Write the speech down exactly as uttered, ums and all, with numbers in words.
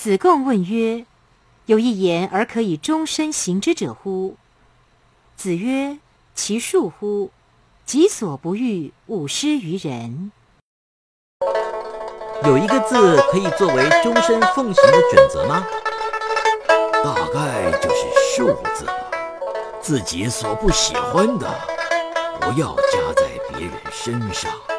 子贡问曰：有一言而可以终身行之者乎？子曰：其恕乎！己所不欲，勿施于人。 有一个字可以作为终身奉行的准则吗？ 大概就是恕字吧。自己所不喜欢的，不要加在别人身上。